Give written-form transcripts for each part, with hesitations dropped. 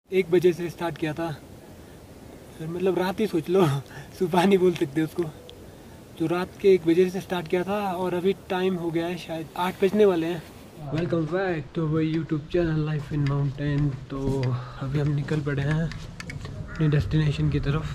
1 बजे से स्टार्ट किया था, फिर मतलब रात ही सोच लो, सुबह नहीं बोल सकते उसको। तो रात के 1 बजे से स्टार्ट किया था और अभी टाइम हो गया है शायद 8 बजने वाले हैं। Welcome back to my YouTube channel life in mountain. तो अभी हम निकल पड़े हैं अपनी डेस्टिनेशन की तरफ।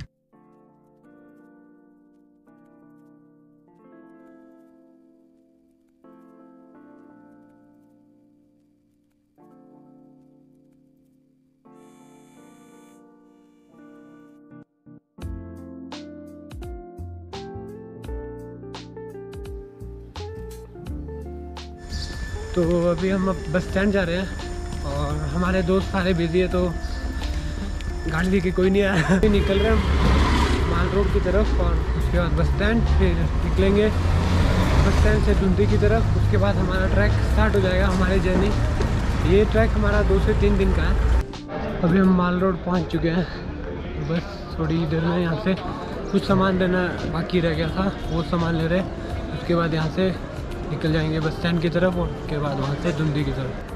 तो अभी हम अब बस स्टैंड जा रहे हैं और हमारे दोस्त सारे बिजी है, तो गाड़ी लेके कोई नहीं आया। निकल रहे हैं हम माल रोड की तरफ और उसके बाद बस स्टैंड, फिर निकलेंगे बस स्टैंड से धुंधी की तरफ। उसके बाद हमारा ट्रैक स्टार्ट हो जाएगा, हमारी जर्नी। ये ट्रैक हमारा 2 से 3 दिन का है। अभी हम माल रोड पहुँच चुके हैं, बस थोड़ी देर में यहाँ से कुछ सामान लेना बाकी रह गया था, वो सामान ले रहे। उसके बाद यहाँ से निकल जाएंगे बस स्टैंड की तरफ और उसके बाद वहाँ से धुंधी की तरफ।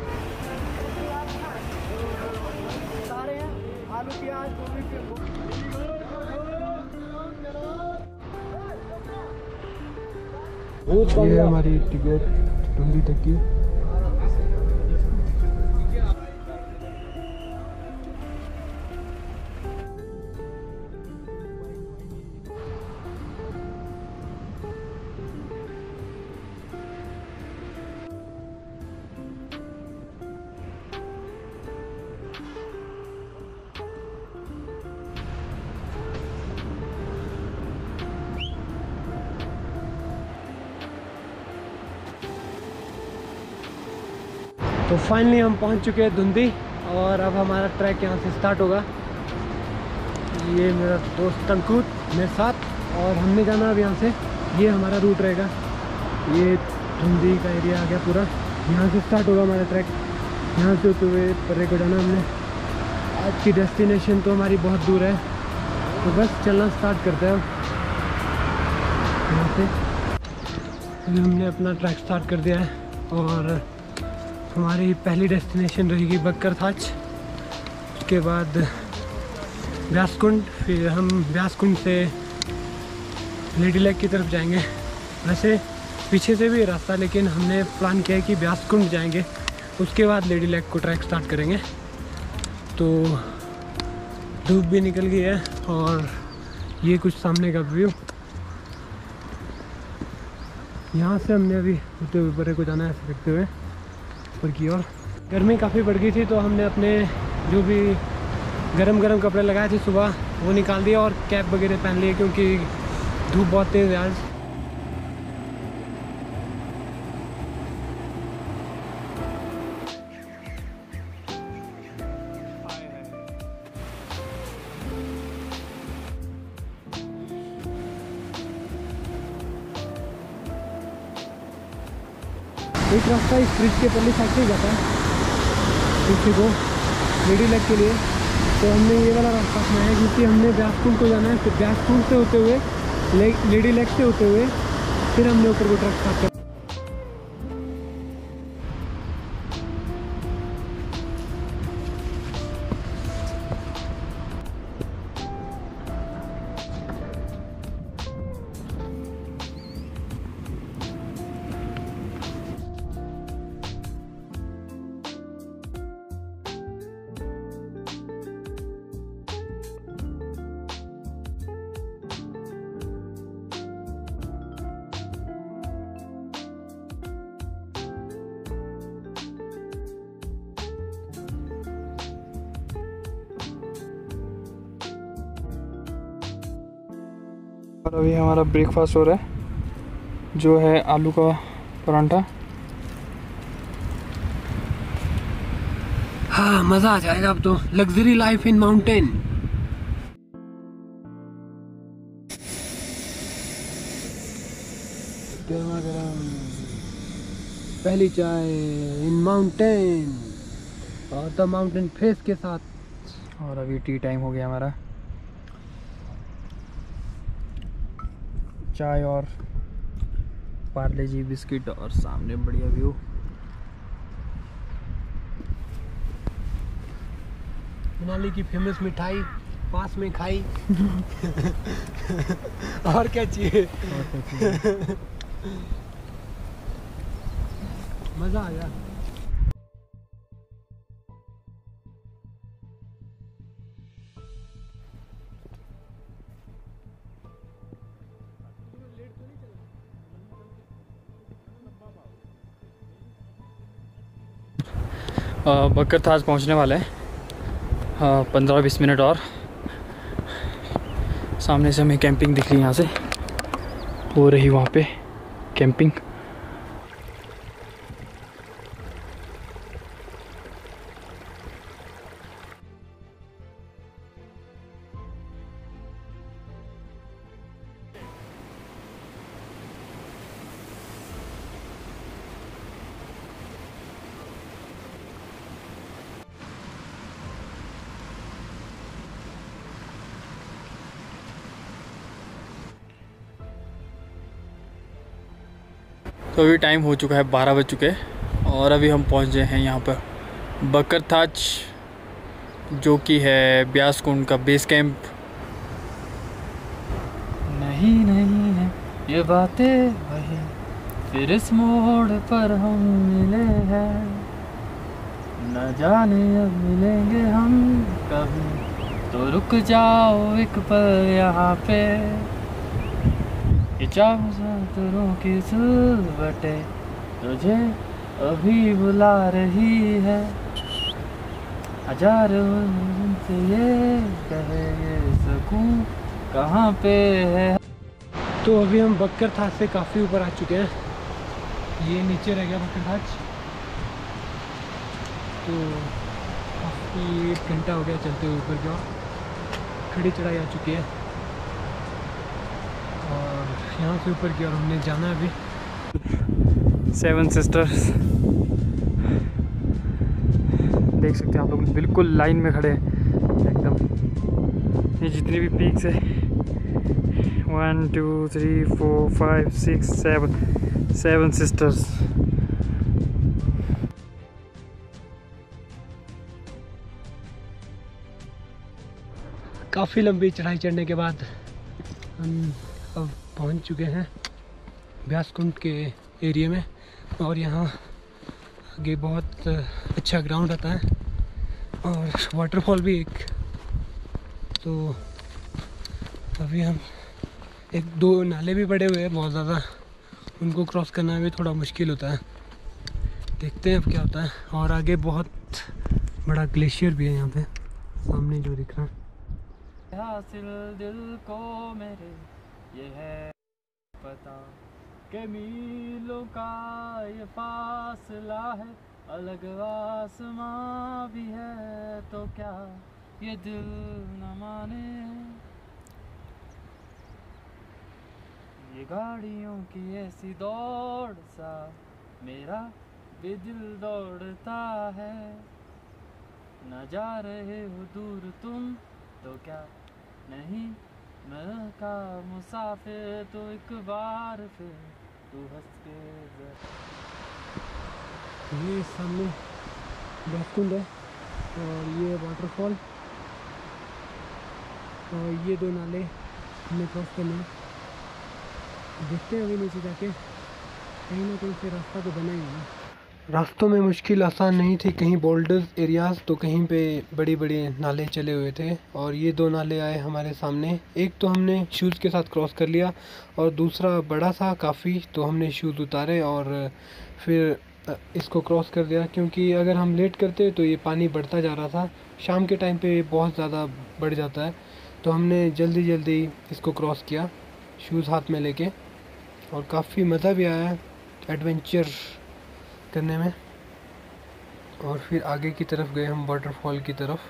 ये हमारी टिकट धुंधी तक की। तो फाइनली हम पहुंच चुके हैं धुंधी और अब हमारा ट्रैक यहाँ से स्टार्ट होगा। ये मेरा दोस्त तंकूत मेरे साथ और हमने जाना अब यहाँ से। ये हमारा रूट रहेगा, ये धुंधी का एरिया आ गया पूरा। यहाँ से स्टार्ट होगा हमारा ट्रैक। यहाँ से होते हुए पर्रे को जाना हमने। आज की डेस्टिनेशन तो हमारी बहुत दूर है, तो बस चलना स्टार्ट करते हैं यहाँ से। हमने अपना ट्रैक स्टार्ट कर दिया है और हमारी पहली डेस्टिनेशन रहेगी बक्कर थाच, उसके बाद व्यासकुंड, फिर हम व्यासकुंड से लेडी लेक की तरफ जाएंगे। वैसे पीछे से भी रास्ता, लेकिन हमने प्लान किया है कि व्यासकुंड जाएंगे, उसके बाद लेडी लेक को ट्रैक स्टार्ट करेंगे। तो धूप भी निकल गई है और ये कुछ सामने का व्यू। यहाँ से हमने अभी होते हुए बड़े को जाना है, ऐसे देखते हुए ऊपर की ओर। गर्मी काफ़ी बढ़ गई थी, तो हमने अपने जो भी गरम कपड़े लगाए थे सुबह वो निकाल दिया और कैप वगैरह पहन लिए, क्योंकि धूप बहुत तेज़ है आज। एक रास्ता इस ब्रिज के पल्ली साइड से जाता है पीछे को लेडी लेक के लिए। तो हमने ये वाला रास्ता अपनाया है, क्योंकि हमने व्यासकुंड को जाना है। फिर व्यासकुंड से होते हुए लेडी लेक से होते हुए फिर हमने ऊपर को ट्रैक स्टार्ट किया। और अभी हमारा ब्रेकफास्ट हो रहा है, जो है आलू का परांठा। हाँ, मज़ा आ जाएगा अब तो। Luxury life in mountain. पहली चाय इन माउंटेन और द माउंटेन फेस के साथ। और अभी टी टाइम हो गया हमारा। चाय और पार्ले जी बिस्किट और सामने बढ़िया व्यू। मनाली की फेमस मिठाई पास में खाई। और क्या चाहिए। मज़ा आ गया। बकर थाज पहुंचने वाले हैं। 15-20 मिनट और। सामने से हमें कैंपिंग दिख रही है, यहाँ से हो रही वहाँ पे कैंपिंग। तो अभी टाइम हो चुका है 12 बज चुके हैं और अभी हम पहुँचे हैं यहाँ पर बकर थाज, जो कि है ब्यास कुंड का बेस कैंप। नहीं नहीं है ये बातें वही, फिर इस मोड़ पर हम मिले हैं, न जाने अब मिलेंगे हम कभी, तो रुक जाओ एक पल यहाँ पे। ये चारों की सुलवटें तुझे अभी बुला रही है, हजार से ये कहे ये सुकून कहाँ पे है। तो अभी हम बकर थाज से काफ़ी ऊपर आ चुके हैं। ये नीचे रह गया बकर थाज। तो काफ़ी 1 घंटा हो गया चलते हुए ऊपर की ओर। खड़ी चढ़ाई आ चुकी है और यहाँ से ऊपर की ओर हमने जाना है अभी। 7 सिस्टर्स देख सकते हैं आप लोग, बिल्कुल लाइन में खड़े हैं एकदम। ये जितनी भी पीक्स है 1 2 3 4 5 6 7 सिस्टर्स। काफ़ी लंबी चढ़ाई चढ़ने के बाद हम अब पहुंच चुके हैं ब्यास कुंड के एरिया में। और यहाँ आगे बहुत अच्छा ग्राउंड आता है और वाटरफॉल भी एक। तो अभी हम 1-2 नाले भी पड़े हुए हैं बहुत ज़्यादा, उनको क्रॉस करना भी थोड़ा मुश्किल होता है। देखते हैं अब क्या होता है। और आगे बहुत बड़ा ग्लेशियर भी है यहाँ पे सामने जो दिख रहा है। हासिल दिल को मेरे ये है पता कि मीलों का ये फासला है, अलग आसमां भी है, तो क्या ये दिल न माने। ये गाड़ियों की ऐसी दौड़ सा मेरा भी दिल दौड़ता है, न जा रहे हो दूर तुम तो क्या नहीं मैं का मुसाफिर, तो एक बार फिर तू हंस के ये सामने ब्यास कुंड है और ये वाटरफॉल और ये 2 नाले हमें क्रॉस करने हैं। देखते हैं अभी नीचे जाके, कहीं ना कहीं से रास्ता तो बना ही है। रास्तों में मुश्किल आसान नहीं थी, कहीं बोल्डर्स एरियाज़ तो कहीं पे बड़ी बड़ी नाले चले हुए थे। और ये 2 नाले आए हमारे सामने। एक तो हमने शूज़ के साथ क्रॉस कर लिया और दूसरा बड़ा था काफ़ी, तो हमने शूज़ उतारे और फिर इसको क्रॉस कर दिया, क्योंकि अगर हम लेट करते तो ये पानी बढ़ता जा रहा था। शाम के टाइम पे बहुत ज़्यादा बढ़ जाता है, तो हमने जल्दी जल्दी इसको क्रॉस किया शूज़ हाथ में लेके। और काफ़ी मज़ा भी आया एडवेंचर करने में। और फिर आगे की तरफ गए हम वाटरफॉल की तरफ।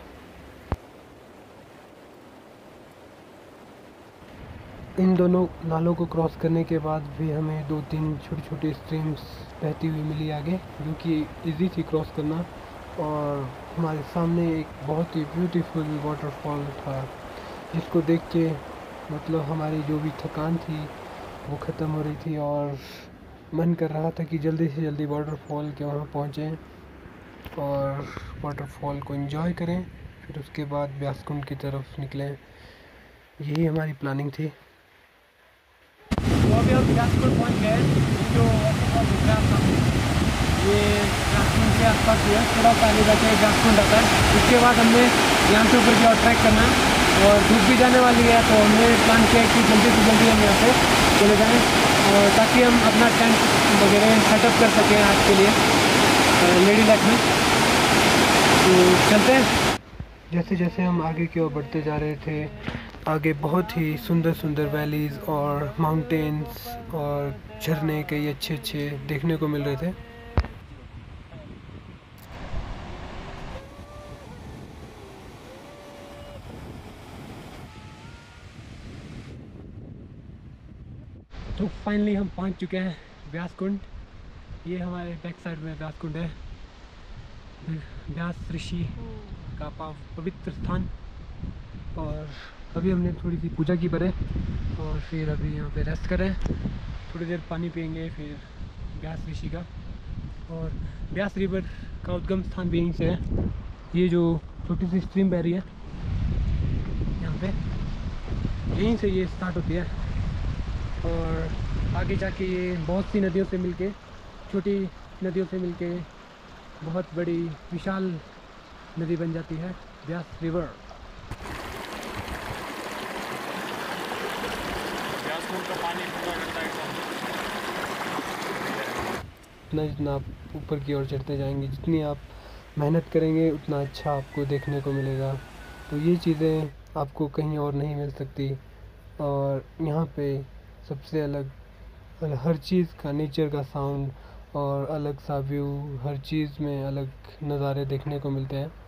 इन दोनों नालों को क्रॉस करने के बाद भी हमें 2-3 छोटी छोटी स्ट्रीम्स बहती हुई मिली आगे, जो कि इजी थी क्रॉस करना। और हमारे सामने एक बहुत ही ब्यूटीफुल वाटरफॉल था, जिसको देख के मतलब हमारी जो भी थकान थी वो ख़त्म हो रही थी और मन कर रहा था कि जल्दी से जल्दी वाटरफॉल के वहाँ पहुँचें और वाटरफॉल को एंजॉय करें। फिर उसके बाद व्यासकुंड की तरफ निकले। यही हमारी प्लानिंग थी। तो अभी हम व्यासकुंड पहुँच गए। जो ये व्यासकुंड के आसपास है, थोड़ा पहले जाके व्यासकुंड आता है। उसके बाद हमने यहाँ से ऊपर की ओर ट्रैक करना है और धूप भी जाने वाली है, तो हमने प्लान किया कि जल्दी से जल्दी हम यहाँ से चले जाएँ और ताकि हम अपना टेंट वगैरह सेटअप कर सकें आज के लिए लेडी लेक में। तो चलते हैं। जैसे जैसे हम आगे की ओर बढ़ते जा रहे थे, आगे बहुत ही सुंदर सुंदर वैलीज़ और माउंटेन्स और झरने कई अच्छे अच्छे देखने को मिल रहे थे। तो फाइनली हम पहुंच चुके हैं व्यासकुंड। ये हमारे बैक साइड में व्यासकुंड है, व्यास ऋषि का पवित्र स्थान। और अभी हमने थोड़ी सी पूजा की पड़े और फिर अभी यहाँ पे रेस्ट करें, थोड़ी देर पानी पियेंगे फिर व्यास ऋषि का। और व्यास रिवर का उद्गम स्थान भी यहीं से है। ये जो छोटी सी स्ट्रीम बह रही है यहाँ पे, यहीं से ये स्टार्ट होती है और आगे जाके ये बहुत सी नदियों से मिलके, छोटी नदियों से मिलके बहुत बड़ी विशाल नदी बन जाती है, व्यास रिवर। जितना आप ऊपर की ओर चढ़ते जाएंगे, जितनी आप मेहनत करेंगे उतना अच्छा आपको देखने को मिलेगा। तो ये चीज़ें आपको कहीं और नहीं मिल सकती। और यहाँ पे सबसे अलग हर चीज़ का, नेचर का साउंड और अलग सा व्यू, हर चीज़ में अलग नज़ारे देखने को मिलते हैं।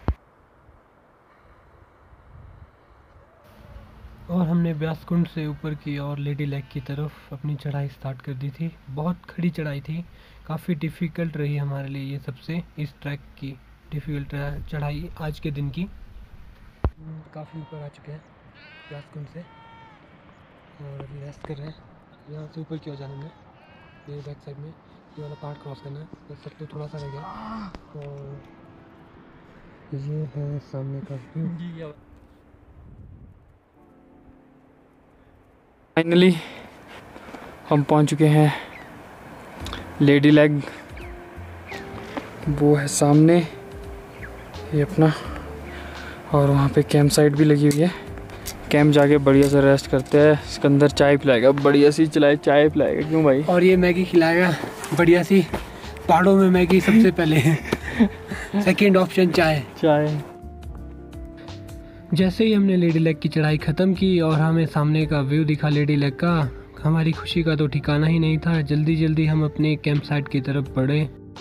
और हमने व्यासकुंड से ऊपर की और लेडी लेक की तरफ अपनी चढ़ाई स्टार्ट कर दी थी। बहुत खड़ी चढ़ाई थी, काफ़ी डिफ़िकल्ट रही हमारे लिए ये सबसे इस ट्रैक की डिफ़िकल्ट चढ़ाई आज के दिन की। काफ़ी ऊपर आ चुके हैं व्यासकुंड से और अभी रेस्ट कर रहे हैं। यहाँ से ऊपर की ओर जाना है, मेरे बैक साइड में ये वाला पार्ट क्रॉस करना है, बस सब तो थोड़ा सा रह गया। और ये है सामने का व्यू। फाइनली हम पहुंच चुके हैं लेडी लेक। वो है सामने ये अपना, और वहाँ पे कैंप साइट भी लगी हुई है। कैंप जाके बढ़िया से रेस्ट करते हैं। सिकंदर चाय पिलाएगा, बढ़िया सी चाय पिलाएगा, क्यों भाई? और ये मैगी खिलाएगा बढ़िया सी। पहाड़ों में मैगी सबसे पहले सेकंड ऑप्शन चाय। जैसे ही हमने लेडी लेक की चढ़ाई ख़त्म की और हमें सामने का व्यू दिखा लेडी लेक का, हमारी खुशी का तो ठिकाना ही नहीं था। जल्दी जल्दी हम अपने कैंप साइट की तरफ बढ़े।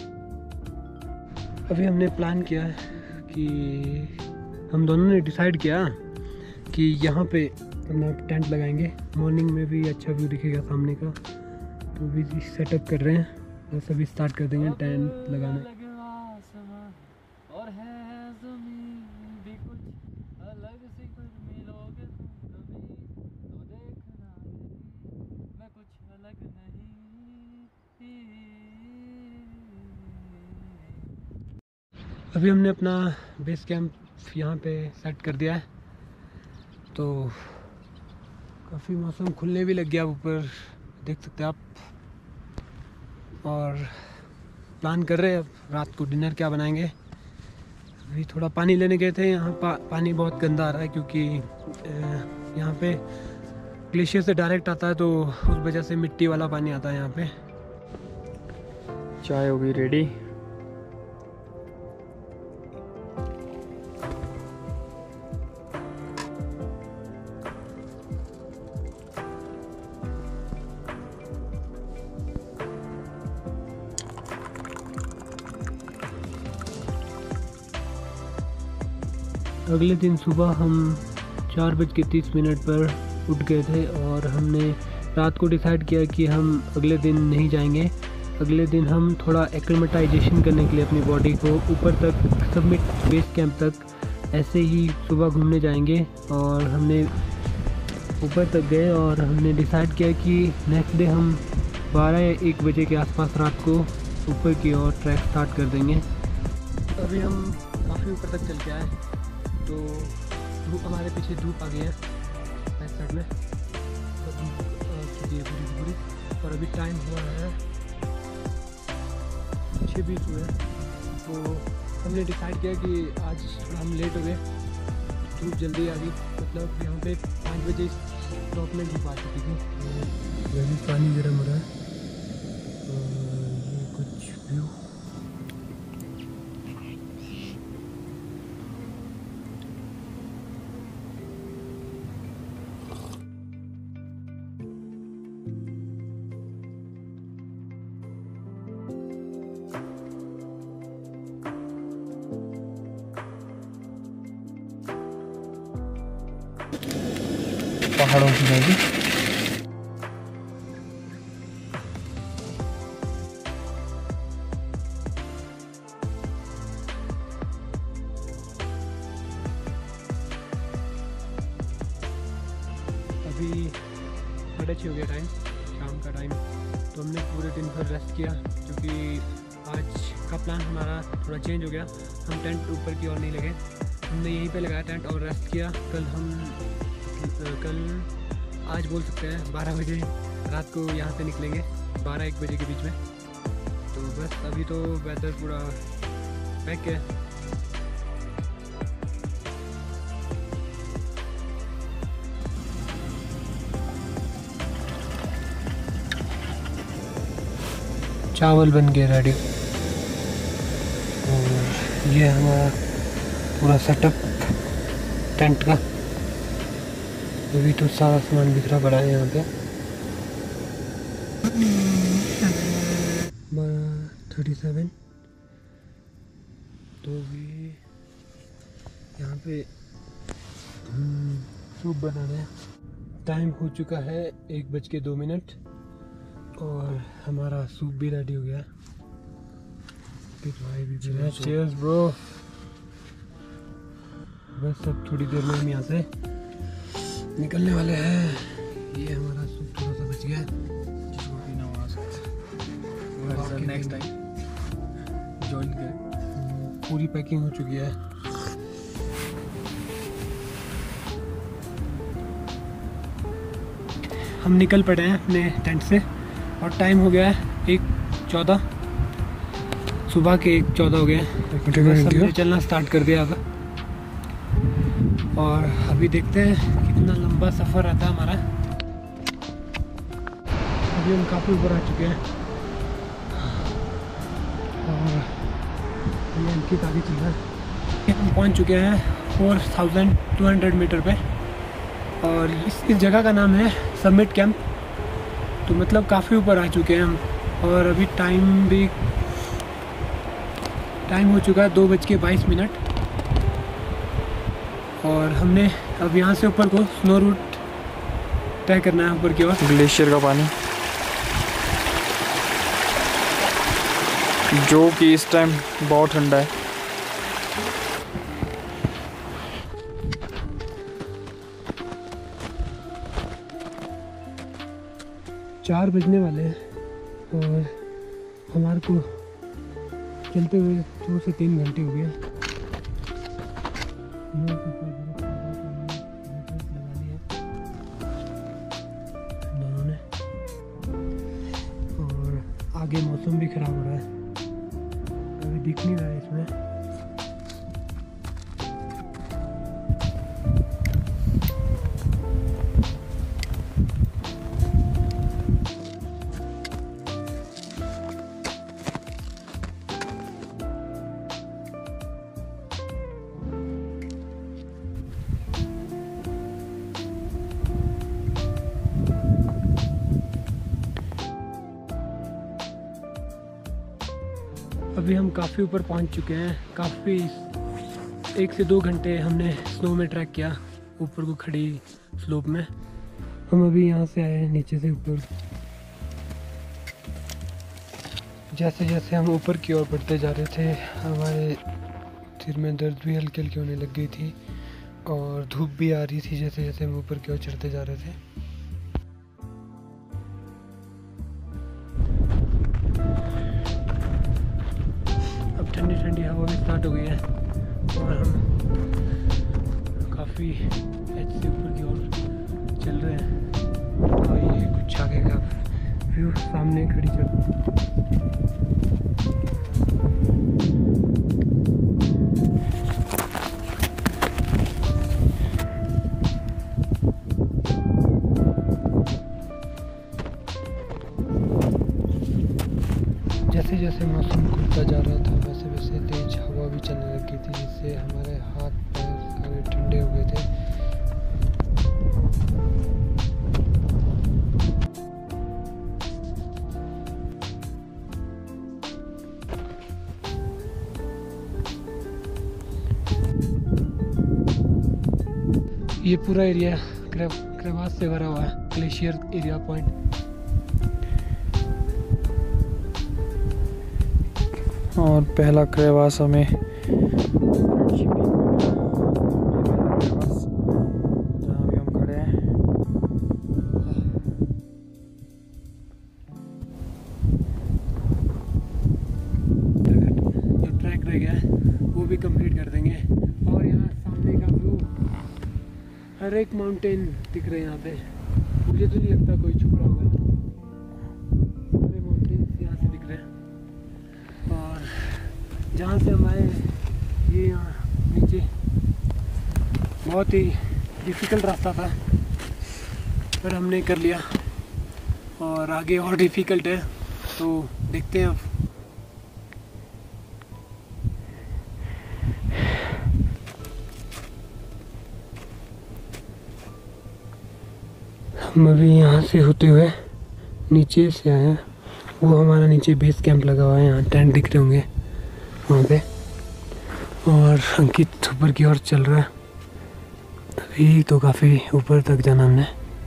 अभी हमने प्लान किया कि हम दोनों ने डिसाइड किया कि यहाँ पे अपना टेंट लगाएंगे। मॉर्निंग में भी अच्छा व्यू दिखेगा सामने का, तो भी सेटअप कर रहे हैं। बस अभी स्टार्ट कर देंगे टेंट लगाना। अभी हमने अपना बेस कैंप यहाँ पे सेट कर दिया है, तो काफ़ी मौसम खुलने भी लग गया ऊपर, देख सकते हैं आप। और प्लान कर रहे हैं अब रात को डिनर क्या बनाएंगे। अभी थोड़ा पानी लेने गए थे, यहाँ पानी बहुत गंदा आ रहा है क्योंकि यहाँ पे ग्लेशियर से डायरेक्ट आता है, तो उस वजह से मिट्टी वाला पानी आता है यहाँ पे। चाय हो गई रेडी। अगले दिन सुबह हम 4:30 पर उठ गए थे और हमने रात को डिसाइड किया कि हम अगले दिन नहीं जाएंगे। अगले दिन हम थोड़ा एक्लेमेटाइजेशन करने के लिए अपनी बॉडी को ऊपर तक सबमिट बेस कैंप तक ऐसे ही सुबह घूमने जाएंगे। और हमने ऊपर तक गए और हमने डिसाइड किया कि नेक्स्ट डे हम 12 या 1 बजे के आसपास रात को ऊपर की ओर ट्रैक स्टार्ट कर देंगे। अभी हम काफ़ी ऊपर तक चल के आए तो धूप हमारे पीछे धूप आ गई है बैक साइड में, तो धूप चुकी है पूरी की पूरी। और अभी टाइम हुआ है 6:20 हुए। तो हमने डिसाइड किया कि आज थोड़ा हम लेट हो गए, धूप जल्दी आ गई, मतलब यहाँ पे 5 बजे स्टॉप में धूप आ चुकी थी। अभी पानी गर्म हो रहा है और ये कुछ व्यू। पहाड़ों की नदी। अभी 6:30 हो गया टाइम, शाम का टाइम। तो हमने पूरे दिन भर रेस्ट किया क्योंकि आज का प्लान हमारा थोड़ा चेंज हो गया। हम टेंट ऊपर की ओर नहीं लगे, हमने यहीं पे लगाया टेंट और रेस्ट किया। कल आज बोल सकते हैं 12 बजे रात को यहाँ से निकलेंगे, 12-1 बजे के बीच में। तो बस अभी तो वेदर पूरा पैक है। चावल बन गए रेडी और ये हमारा पूरा सेटअप टेंट का। अभी तो सारा सामान बिखरा पड़ा है यहाँ पे। 37 तो भी यहाँ पे सूप बना रहे हैं। टाइम हो चुका है 1:02 और हमारा सूप भी रेडी हो गया है। Cheers bro. बस अब थोड़ी देर में हम यहाँ से निकलने वाले हैं। ये हमारा सूप थोड़ा सा बच गया है, जिसको पीना हो आ सकता है। नेक्स्ट टाइम जॉइन करें। पूरी पैकिंग हो चुकी है। हम निकल पड़े हैं अपने टेंट से और टाइम हो गया है 1:14, सुबह के 1:14 हो गए। सबने चलना स्टार्ट कर दिया अब और अभी देखते हैं कितना लंबा सफ़र रहता है हमारा। अभी हम काफ़ी ऊपर आ चुके हैं और ये अंकित आगे चल रहा है। हम पहुंच चुके हैं 4200 मीटर पे और इस जगह का नाम है समिट कैंप। तो मतलब काफ़ी ऊपर आ चुके हैं हम और अभी टाइम हो चुका है 2:22 और हमने अब यहाँ से ऊपर को स्नो रूट तय करना है ऊपर की ओर। ग्लेशियर का पानी जो कि इस टाइम बहुत ठंडा है। चार बजने वाले हैं और हमारे को चलते हुए 2 से 3 घंटे हो गए। दोनों ने और आगे मौसम भी खराब हो रहा है, अभी दिख नहीं रहा है इसमें। अभी हम काफ़ी ऊपर पहुंच चुके हैं। काफ़ी 1 से 2 घंटे हमने स्नो में ट्रैक किया ऊपर को खड़ी स्लोप में। हम अभी यहाँ से आए हैं नीचे से ऊपर। जैसे जैसे हम ऊपर की ओर बढ़ते जा रहे थे हमारे सिर में दर्द भी हल्की हल्की होने लग गई थी और धूप भी आ रही थी जैसे जैसे हम ऊपर की ओर चढ़ते जा रहे थे। अब ठंडी ठंडी हवा भी स्टार्ट हो गई है और हम काफ़ी एच से ऊपर की ओर चल रहे हैं। और ये कुछ आगे का व्यू, सामने खड़ी चल। जैसे जैसे मौसम खुलता जा रहा था वैसे वैसे तेज हवा भी चलने लगी थी, जिससे हमारे हाथ पैर सारे ठंडे हो गए थे। ये पूरा एरिया क्रेवास से भरा हुआ है, ग्लेशियर एरिया पॉइंट। और पहला क्रेवास हमें जहाँ भी हम खड़े हैं। जो ट्रैक रह गया है वो भी कंप्लीट कर देंगे। और यहाँ सामने का व्यू, हर एक माउंटेन दिख रहे हैं यहाँ पे। मुझे तो नहीं लगता कोई छुप रहा होगा, सारे माउंटेन यहाँ से दिख रहे हैं। और जहाँ से हम आए ये यहाँ नीचे बहुत ही डिफ़िकल्ट रास्ता था, पर हमने कर लिया। और आगे और डिफ़िकल्ट है, तो देखते हैं अब। हम अभी यहाँ से होते हुए नीचे से आए हैं। वो हमारा नीचे बेस कैंप लगा हुआ है, यहाँ टेंट दिख रहे होंगे वहाँ पे। और अंकित ऊपर की ओर चल रहा है। अभी तो काफ़ी ऊपर तक जाना हमने।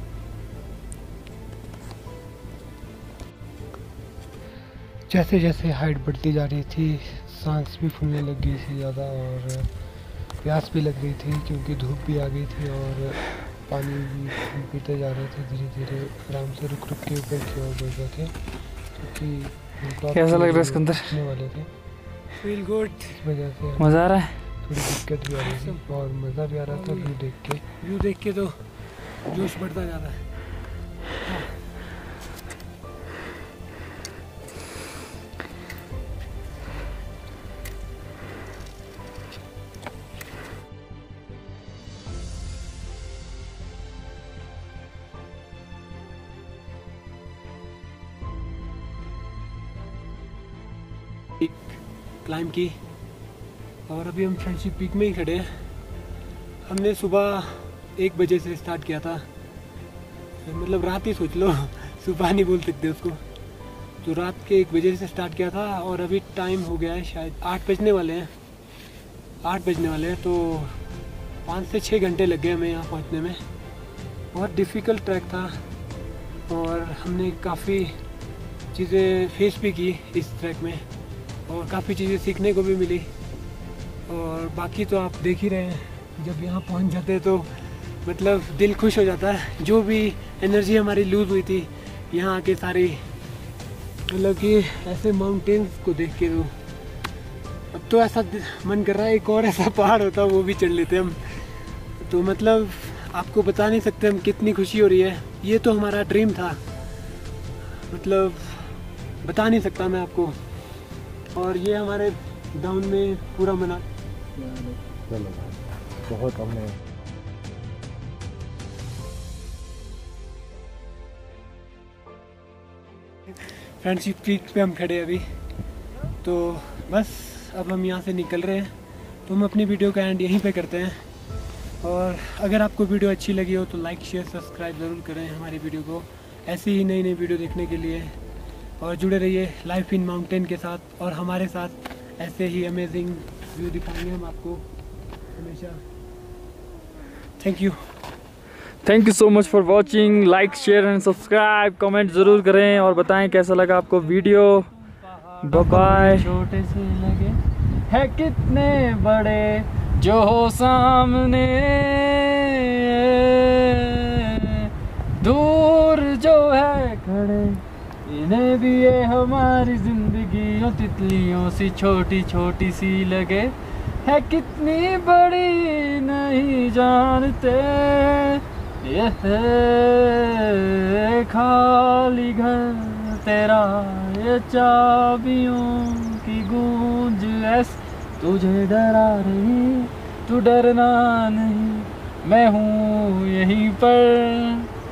जैसे जैसे हाइट बढ़ती जा रही थी सांस भी फूलने लग गई थी ज़्यादा, और प्यास भी लग गई थी क्योंकि धूप भी आ गई थी। और पानी भी पीते जा रहे थे धीरे धीरे, आराम से रुक रुक के ऊपर की ओर बढ़ रहे थे, क्योंकि कैसा लग रहा है सिकंदर? वाले थे। Feel good. इस वजह से मज़ा आ रहा है? थोड़ी दिक्कत भी आ रही थी और मज़ा भी आ रहा था। व्यू देख के तो जोश बढ़ता जा रहा है। क्लाइंब की, और अभी हम फ्रेंडशिप पीक में ही खड़े हैं। हमने सुबह 1 बजे से स्टार्ट किया था, मतलब रात ही सोच लो, सुबह नहीं बोल सकते उसको। तो रात के 1 बजे से स्टार्ट किया था और अभी टाइम हो गया है शायद 8 बजने वाले हैं। 8 बजने वाले हैं, तो 5 से 6 घंटे लग गए हमें यहाँ पहुँचने में। बहुत डिफ़िकल्ट ट्रैक था और हमने काफ़ी चीज़ें फेस भी की इस ट्रैक में, और काफ़ी चीज़ें सीखने को भी मिली। और बाकी तो आप देख ही रहे हैं, जब यहाँ पहुँच जाते हैं तो मतलब दिल खुश हो जाता है। जो भी एनर्जी हमारी लूज़ हुई थी यहाँ आके सारी, मतलब कि ऐसे माउंटेन्स को देख के तो अब तो ऐसा मन कर रहा है एक और ऐसा पहाड़ होता वो भी चढ़ लेते हम। तो मतलब आपको बता नहीं सकते हम कितनी खुशी हो रही है। ये तो हमारा ड्रीम था, मतलब बता नहीं सकता मैं आपको। और ये हमारे डाउन में पूरा मना बहुत हमने फ्रेंडशिप पीक पे हम खड़े अभी। तो बस अब हम यहाँ से निकल रहे हैं, तो हम अपनी वीडियो का एंड यहीं पे करते हैं। और अगर आपको वीडियो अच्छी लगी हो तो लाइक शेयर सब्सक्राइब ज़रूर करें हमारी वीडियो को, ऐसी ही नई नई वीडियो देखने के लिए। और जुड़े रहिए लाइफ इन माउंटेन के साथ, और हमारे साथ ऐसे ही अमेजिंग व्यू दिखाएंगे हम आपको हमेशा। Thank you so much for watching. Like share and subscribe, comment ज़रूर करें और बताएं कैसा लगा आपको वीडियो। Bye bye. छोटे से लगे है कितने बड़े जो हो सामने, दूर जो है खड़े इन्हें भी ये हमारी जिंदगी तितलियों सी छोटी छोटी सी लगे, है कितनी बड़ी नहीं जानते, ये है खाली घर तेरा, ये चाबियों की गूंज ऐसी तुझे डरा रही, तू डरना नहीं, मैं हूँ यहीं पर।